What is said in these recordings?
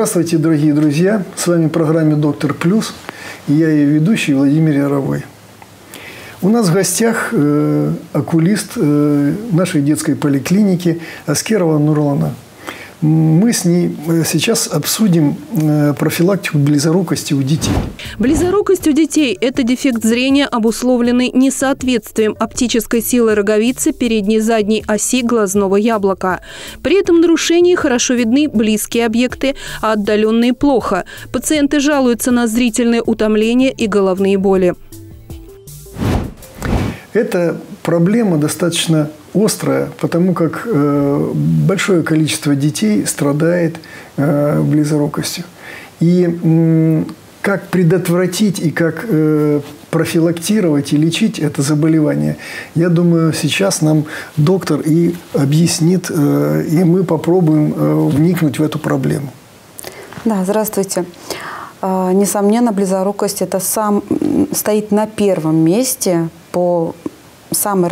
Здравствуйте, дорогие друзья! С вами программа «Доктор Плюс» и я ее ведущий Владимир Яровой. У нас в гостях окулист нашей детской поликлиники Аскерова Нурлана. Мы с ней сейчас обсудим профилактику близорукости у детей. Близорукость у детей – это дефект зрения, обусловленный несоответствием оптической силы роговицы передней и задней оси глазного яблока. При этом нарушении хорошо видны близкие объекты, а отдаленные – плохо. Пациенты жалуются на зрительные утомления и головные боли. Эта проблема достаточно острая, потому как большое количество детей страдает близорукостью. И как предотвратить и как профилактировать и лечить это заболевание, я думаю, сейчас нам доктор и объяснит, и мы попробуем вникнуть в эту проблему. Да, здравствуйте. Несомненно, близорукость стоит на первом месте по самым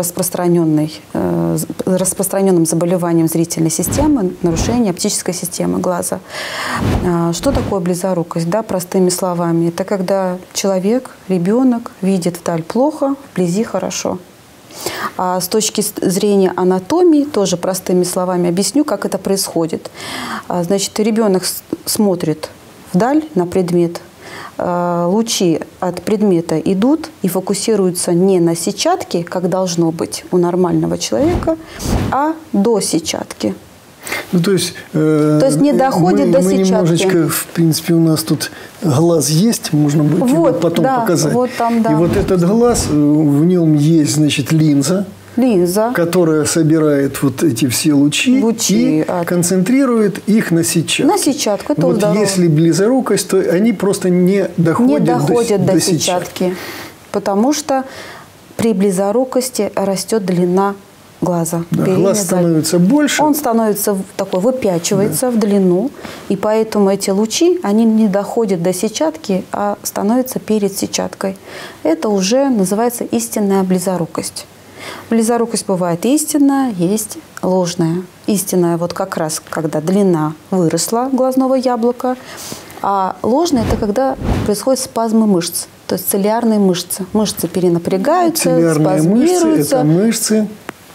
распространенным заболеванием зрительной системы, нарушение оптической системы глаза. Что такое близорукость? Да, простыми словами. Это когда человек, ребенок видит вдаль плохо, вблизи хорошо. А с точки зрения анатомии, тоже простыми словами объясню, как это происходит. Значит, ребенок смотрит вдаль на предмет. Лучи от предмета идут и фокусируются не на сетчатке, как должно быть у нормального человека, а до сетчатки. Ну, то есть не доходит до сетчатки. Немножечко, в принципе, у нас тут глаз есть, можно будет потом показать. Вот там, да. И вот этот глаз, в нем есть, значит, линза, которая собирает вот эти все лучи и концентрирует их на сетчатку. На сетчатку, это вот если близорукость, то они просто не доходят до сетчатки. Потому что при близорукости растет длина глаза. Да, глаз становится больше. Он становится такой, выпячивается в длину, и поэтому эти лучи, они не доходят до сетчатки, а становятся перед сетчаткой. Это уже называется истинная близорукость. Близорукость бывает истинная, есть ложная. Истинная вот как раз, когда длина выросла глазного яблока, а ложная – это когда происходит спазмы мышц, то есть цилиарные мышцы. Мышцы перенапрягаются, спазмируются. Это мышцы,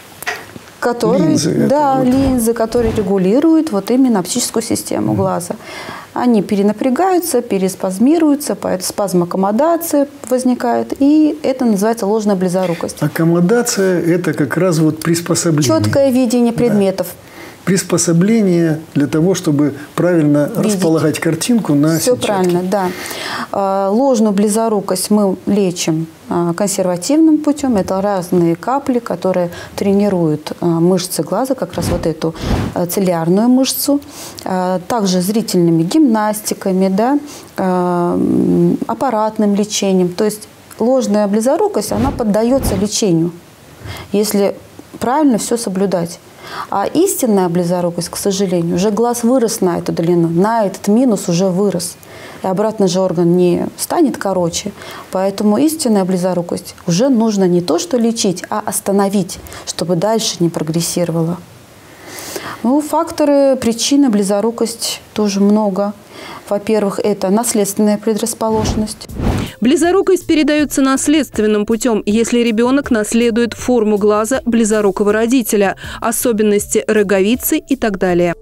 линзы, которые регулируют вот именно оптическую систему глаза. Они перенапрягаются, переспазмируются, поэтому спазмоаккомодация возникает, и это называется ложная близорукость. Аккомодация – это как раз вот приспособление. Четкое видение предметов. Приспособление для того, чтобы правильно располагать картинку на сетчатке. Все правильно, да. Ложную близорукость мы лечим консервативным путем. Это разные капли, которые тренируют мышцы глаза, как раз вот эту цилиарную мышцу. Также зрительными гимнастиками, да, аппаратным лечением. То есть ложная близорукость, она поддается лечению, если правильно все соблюдать. А истинная близорукость, к сожалению, уже глаз вырос на эту длину, на этот минус уже вырос. И обратно же орган не станет короче. Поэтому истинная близорукость уже нужно не то что лечить, а остановить, чтобы дальше не прогрессировало. Ну, факторы, причины близорукости тоже много. Во-первых, это наследственная предрасположенность. Близорукость передается наследственным путем, если ребенок наследует форму глаза близорукого родителя, особенности роговицы и так далее.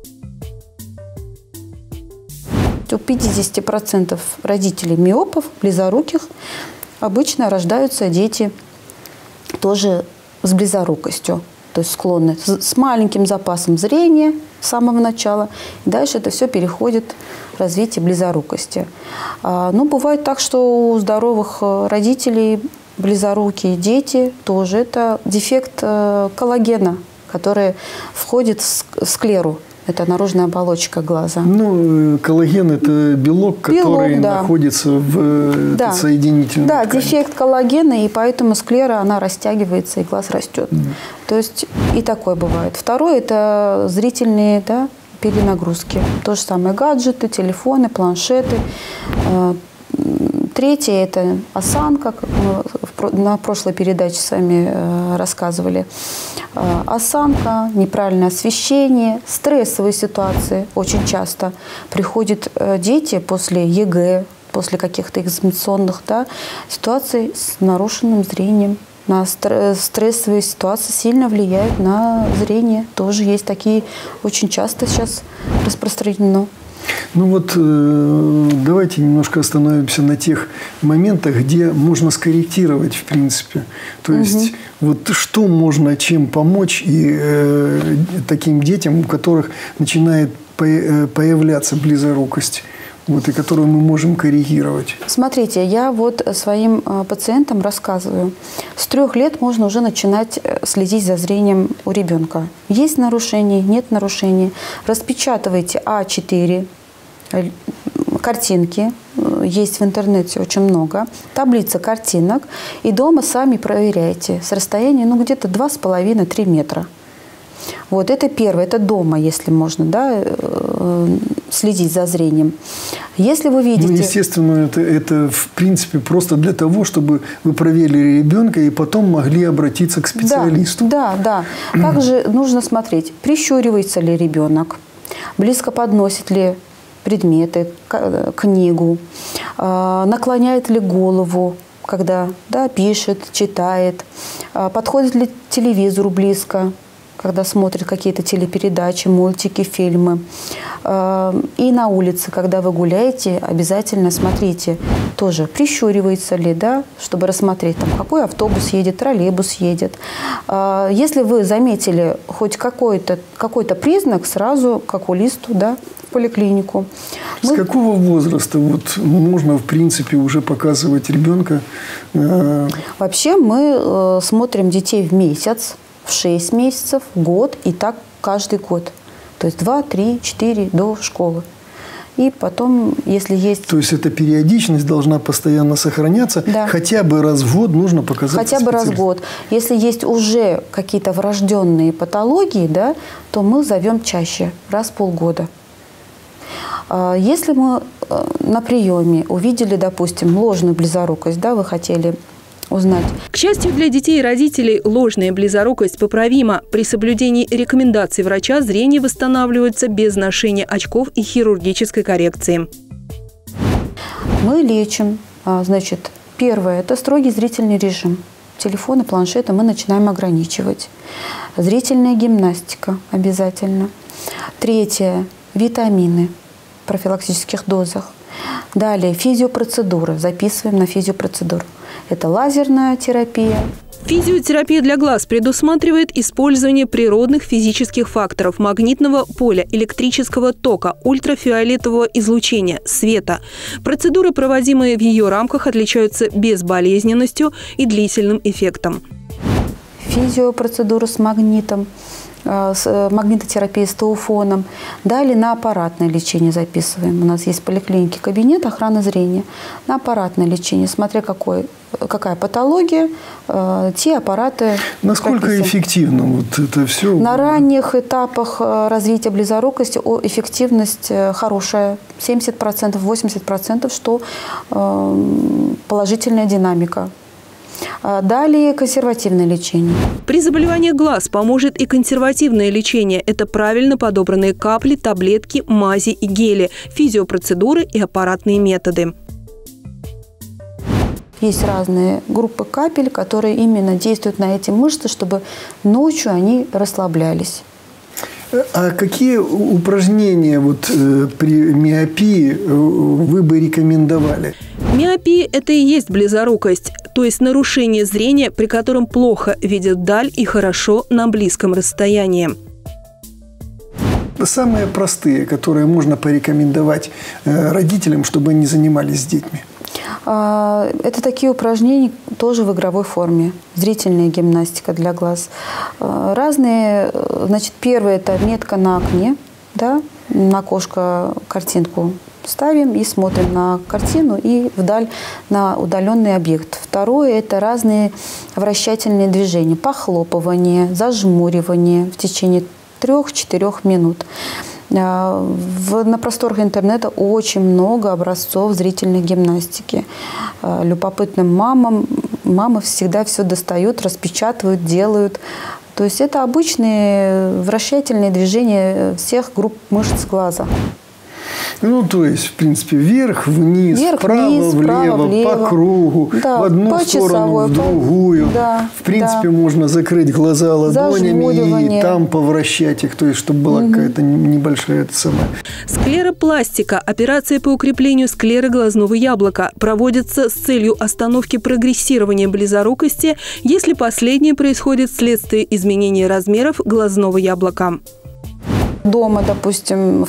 У 50% родителей миопов, близоруких, обычно рождаются дети тоже с близорукостью. То есть склонны с маленьким запасом зрения с самого начала. И дальше это все переходит в развитие близорукости. Но бывает так, что у здоровых родителей близорукие дети тоже это дефект коллагена, который входит в склеру. Это наружная оболочка глаза. Ну, коллаген – это белок, который находится в соединительной ткани. Да, дефект коллагена, и поэтому склера, она растягивается, и глаз растет. То есть и такое бывает. Второе – это зрительные перенагрузки. То же самое гаджеты, телефоны, планшеты. Третье – это осанка, как мы на прошлой передаче с вами рассказывали. Осанка, неправильное освещение, стрессовые ситуации. Очень часто приходят дети после ЕГЭ, после каких-то экзаменационных ситуаций с нарушенным зрением. На стрессовые ситуации сильно влияют на зрение. Тоже есть такие, очень часто сейчас распространено. Ну вот давайте немножко остановимся на тех моментах, где можно скорректировать, в принципе. То есть вот что можно чем помочь и таким детям, у которых начинает появляться близорукость, вот, и которую мы можем коррегировать. Смотрите, я вот своим пациентам рассказываю. С 3 лет можно уже начинать следить за зрением у ребенка. Есть нарушения, нет нарушений. Распечатывайте А4 картинки. Есть в интернете очень много. Таблица картинок. И дома сами проверяйте. С расстояния где-то 2,5-3 метра. Вот это первое, это дома, если можно, следить за зрением. Если вы видите... Ну, естественно, это в принципе просто для того, чтобы вы проверили ребенка и потом могли обратиться к специалисту. Да. Также нужно смотреть, прищуривается ли ребенок, близко подносит ли предметы, книгу, наклоняет ли голову, когда пишет, читает, подходит ли к телевизору близко, когда смотрит какие-то телепередачи, мультики, фильмы. И на улице, когда вы гуляете, обязательно смотрите, тоже прищуривается ли, чтобы рассмотреть, какой автобус едет, троллейбус едет. Если вы заметили хоть какой-то признак, сразу к окулисту, в поликлинику. С какого возраста можно, в принципе, уже показывать ребенка? Вообще мы смотрим детей в месяц, в 6 месяцев, год и так каждый год. То есть 2, 3, 4 до школы. И потом, если есть... То есть эта периодичность должна постоянно сохраняться? Да. Хотя бы раз в год нужно показать? Хотя бы раз в год. Если есть уже какие-то врожденные патологии, то мы зовем чаще, раз в полгода. Если мы на приеме увидели, допустим, ложную близорукость, вы хотели узнать. К счастью для детей и родителей, ложная близорукость поправима. При соблюдении рекомендаций врача зрение восстанавливается без ношения очков и хирургической коррекции. Мы лечим. Первое – это строгий зрительный режим. Телефоны, планшеты мы начинаем ограничивать. Зрительная гимнастика обязательно. Третье – витамины в профилактических дозах. Далее физиопроцедуры. Записываем на физиопроцедуру. Это лазерная терапия. Физиотерапия для глаз предусматривает использование природных физических факторов: магнитного поля, электрического тока, ультрафиолетового излучения, света. Процедуры, проводимые в ее рамках, отличаются безболезненностью и длительным эффектом. Физиопроцедуры с магнитом, с магнитотерапией с тауфоном. Далее на аппаратное лечение записываем. У нас есть в поликлинике кабинет охраны зрения. На аппаратное лечение, смотря какая патология, те аппараты. Насколько прописаны. Эффективно это все? На ранних этапах развития близорукости эффективность хорошая. 70%, 80%, что положительная динамика. Далее консервативное лечение. При заболеваниях глаз поможет и консервативное лечение. Это правильно подобранные капли, таблетки, мази и гели, физиопроцедуры и аппаратные методы. Есть разные группы капель, которые именно действуют на эти мышцы, чтобы ночью они расслаблялись. А какие упражнения при миопии вы бы рекомендовали? Миопия – это и есть близорукость, то есть нарушение зрения, при котором плохо видят даль и хорошо на близком расстоянии. Самые простые, которые можно порекомендовать родителям, чтобы они занимались с детьми. Это такие упражнения тоже в игровой форме. Зрительная гимнастика для глаз. Разные. Первое – это метка на окне. На окошко картинку ставим и смотрим на картину и вдаль на удаленный объект. Второе – это разные вращательные движения. Похлопывание, зажмуривание в течение 3-4 минут. На просторах интернета очень много образцов зрительной гимнастики. Любопытным мамы всегда все достают, распечатывают, делают. То есть это обычные вращательные движения всех групп мышц глаза. Ну, то есть, в принципе, вверх, вниз, вправо, влево, по кругу, да, в одну сторону, в другую. Да, в принципе, можно закрыть глаза ладонями и там повращать их, то есть, чтобы была какая-то небольшая Склеропластика – операция по укреплению склеры глазного яблока. Проводится с целью остановки прогрессирования близорукости, если последнее происходит вследствие изменения размеров глазного яблока. Дома, допустим,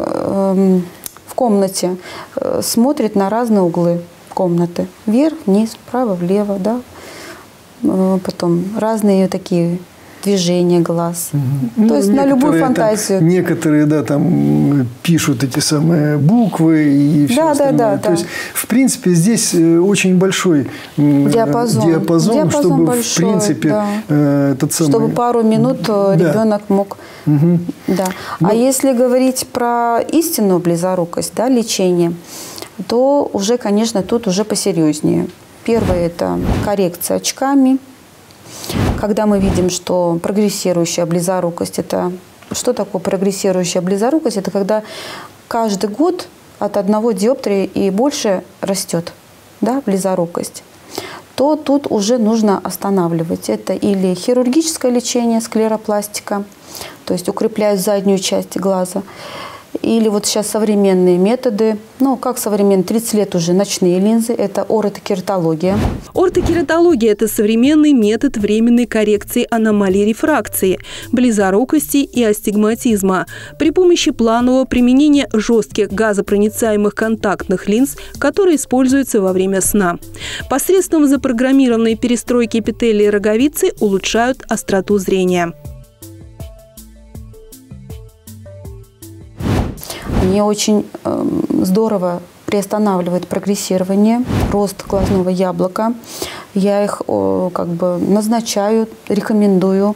в комнате смотрит на разные углы комнаты. Вверх, вниз, вправо, влево, да. Потом разные такие движения глаз. То есть на любую фантазию. Некоторые, да, там пишут эти самые буквы и все остальное. То есть, в принципе, здесь очень большой диапазон, чтобы, большой, в принципе, чтобы пару минут ребенок мог... Да. А если говорить про истинную близорукость, да, лечение, то уже, конечно, тут уже посерьезнее. Первое – это коррекция очками. Когда мы видим, что прогрессирующая близорукость – это… Что такое прогрессирующая близорукость? Это когда каждый год от 1 диоптрии и больше растет, да, близорукость. То тут уже нужно останавливать. Это или хирургическое лечение, склеропластика, то есть укрепляют заднюю часть глаза, или вот сейчас современные методы, ну, как современные, 30 лет уже ночные линзы, это ортокератология. Ортокератология – это современный метод временной коррекции аномалий рефракции, близорукости и астигматизма при помощи планового применения жестких газопроницаемых контактных линз, которые используются во время сна. Посредством запрограммированной перестройки эпителия роговицы улучшают остроту зрения. Они очень здорово приостанавливают прогрессирование, рост глазного яблока. Я их как бы назначаю, рекомендую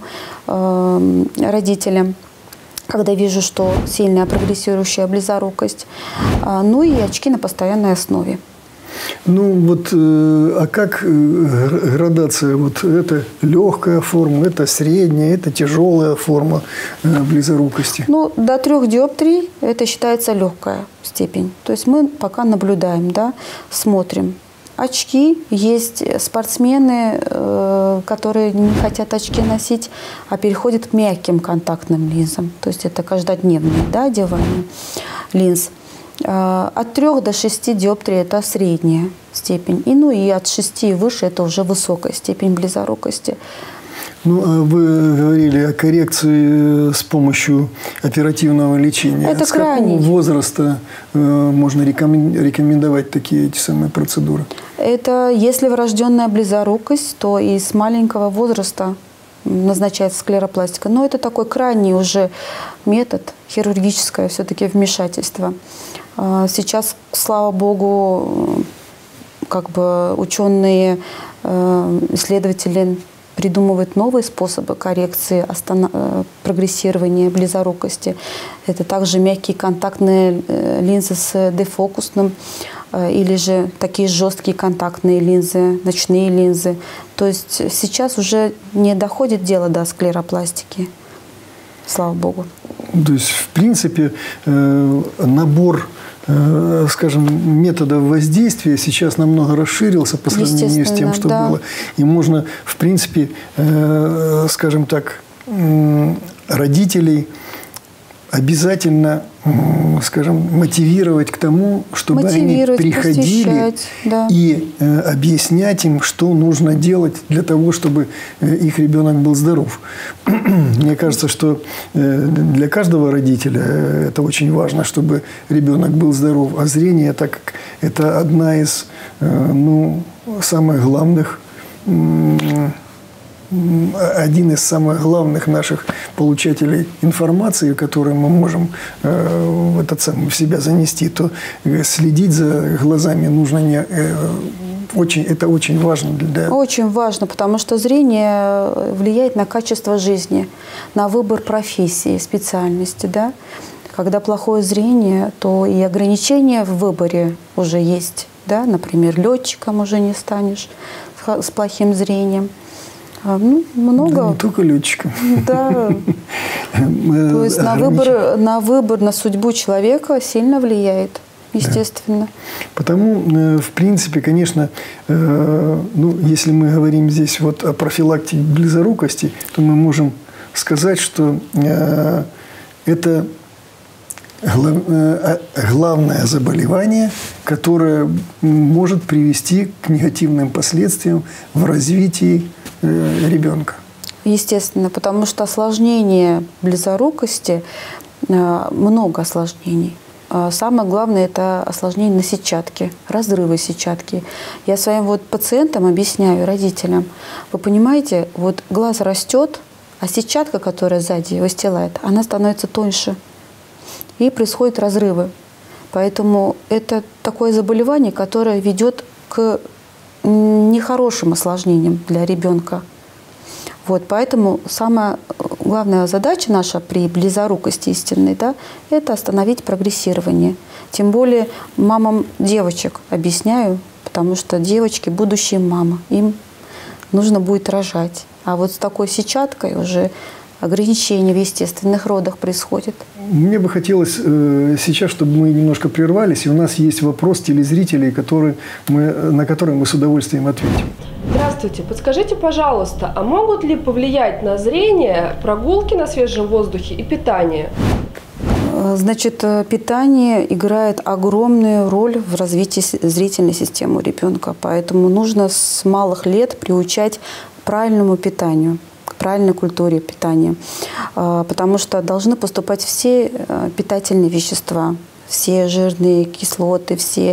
родителям, когда вижу, что сильная прогрессирующая близорукость. Ну и очки на постоянной основе. Ну вот, а как градация? Вот это легкая форма, это средняя, это тяжелая форма близорукости? Ну, до 3 диоптрий это считается легкая степень. То есть мы пока наблюдаем, да, смотрим. Очки. Есть спортсмены, которые не хотят очки носить, а переходят к мягким контактным линзам. То есть это каждодневное, да, одевание линз. От 3 до 6 диоптрий – это средняя степень. И от 6 и выше – это уже высокая степень близорукости. Ну, а вы говорили о коррекции с помощью оперативного лечения. Это с какого возраста можно рекомендовать такие эти самые процедуры? Это если врожденная близорукость, то и с маленького возраста назначается склеропластика. Но это такой крайний уже метод, хирургическое все-таки вмешательство. Сейчас, слава богу, как бы ученые, исследователи придумывают новые способы коррекции прогрессирования близорукости. Это также мягкие контактные линзы с дефокусным, или же такие жесткие контактные линзы, ночные линзы. То есть сейчас уже не доходит дело до склеропластики, слава богу. То есть, в принципе, набор, скажем, методов воздействия сейчас намного расширился по сравнению с тем, что было. И можно, в принципе, скажем так, родителей обязательно, скажем, мотивировать к тому, чтобы они приходили и объяснять им, что нужно делать для того, чтобы их ребенок был здоров. Мне кажется, что для каждого родителя это очень важно, чтобы ребенок был здоров. А зрение, так как это одна из самых главных, один из самых главных наших получателей информации, которую мы можем в себя занести, то следить за глазами нужно это очень важно. Очень важно, потому что зрение влияет на качество жизни, на выбор профессии, специальности. Да? Когда плохое зрение, то и ограничения в выборе уже есть. Да? Например, летчиком уже не станешь с плохим зрением. Ну, много. Да, не только летчиком. Да. То есть на выбор, на судьбу человека сильно влияет, естественно. Да. Потому, в принципе, конечно, если мы говорим здесь вот о профилактике близорукости, то мы можем сказать, что это главное заболевание, которое может привести к негативным последствиям в развитии ребенка. Естественно, потому что осложнение близорукости, много осложнений. Самое главное – это осложнение на сетчатке, разрывы сетчатки. Я своим вот пациентам объясняю, родителям, вы понимаете, вот глаз растет, а сетчатка, которая сзади его выстилает, она становится тоньше. И происходят разрывы. Поэтому это такое заболевание, которое ведет к нехорошим осложнениям для ребенка. Вот, поэтому самая главная задача наша при близорукости истинной, да, это остановить прогрессирование. Тем более мамам девочек объясняю, потому что девочки – будущие мамы, им нужно будет рожать. А вот с такой сетчаткой уже ограничения в естественных родах происходят. Мне бы хотелось сейчас, чтобы мы немножко прервались, и у нас есть вопрос телезрителей, на который мы с удовольствием ответим. Здравствуйте. Подскажите, пожалуйста, а могут ли повлиять на зрение прогулки на свежем воздухе и питание? Значит, питание играет огромную роль в развитии зрительной системы у ребенка, поэтому нужно с малых лет приучать к правильному питанию, к правильной культуре питания, потому что должны поступать все питательные вещества, все жирные кислоты, все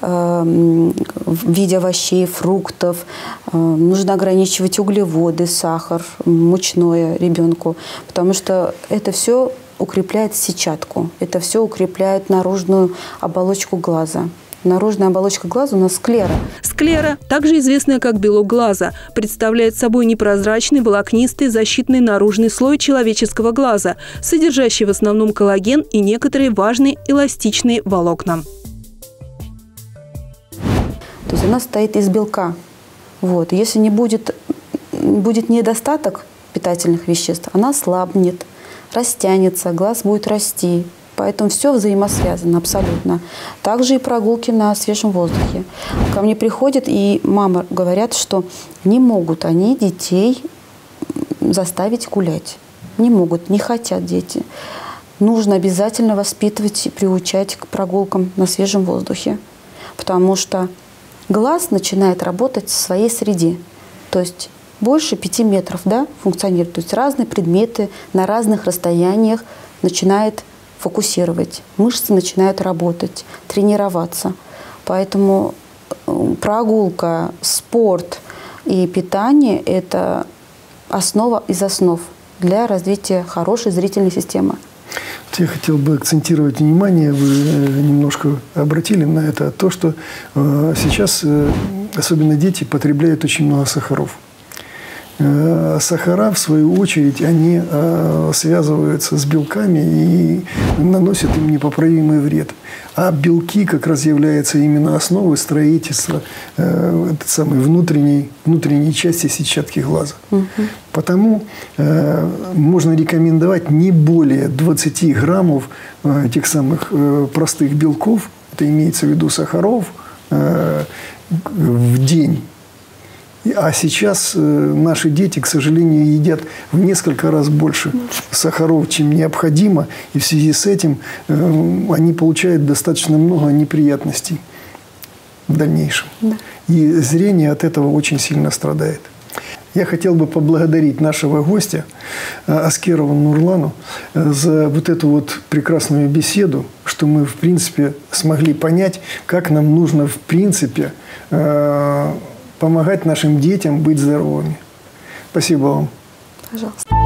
в виде овощей, фруктов. Нужно ограничивать углеводы, сахар, мучное ребенку, потому что это все укрепляет сетчатку, это все укрепляет наружную оболочку глаза. Наружная оболочка глаза у нас склера. Склера, также известная как белок глаза, представляет собой непрозрачный, волокнистый, защитный наружный слой человеческого глаза, содержащий в основном коллаген и некоторые важные эластичные волокна. То есть она состоит из белка. Вот. Если не будет недостаток питательных веществ, она слабнет, растянется, глаз будет расти. Поэтому все взаимосвязано абсолютно. Также и прогулки на свежем воздухе. Ко мне приходят, и мамы говорят, что не могут они детей заставить гулять. Не могут, не хотят дети. Нужно обязательно воспитывать и приучать к прогулкам на свежем воздухе. Потому что глаз начинает работать в своей среде. То есть больше 5 метров, да, функционирует. То есть разные предметы на разных расстояниях начинают фокусировать. Мышцы начинают работать, тренироваться. Поэтому прогулка, спорт и питание – это основа из основ для развития хорошей зрительной системы. Я хотел бы акцентировать внимание, вы немножко обратили на это, то, что сейчас особенно дети потребляют очень много сахаров. Сахара, в свою очередь, они связываются с белками и наносят им непоправимый вред. А белки как раз являются именно основой строительства внутренней части сетчатки глаза. Потому можно рекомендовать не более 20 граммов тех самых простых белков, это имеется в виду сахаров, в день. А сейчас наши дети, к сожалению, едят в несколько раз больше сахаров, чем необходимо. И в связи с этим они получают достаточно много неприятностей в дальнейшем. Да. И зрение от этого очень сильно страдает. Я хотел бы поблагодарить нашего гостя Аскерову Нурлану за вот эту вот прекрасную беседу, что мы, в принципе, смогли понять, как нам нужно, в принципе, помогать нашим детям быть здоровыми. Спасибо вам. Пожалуйста.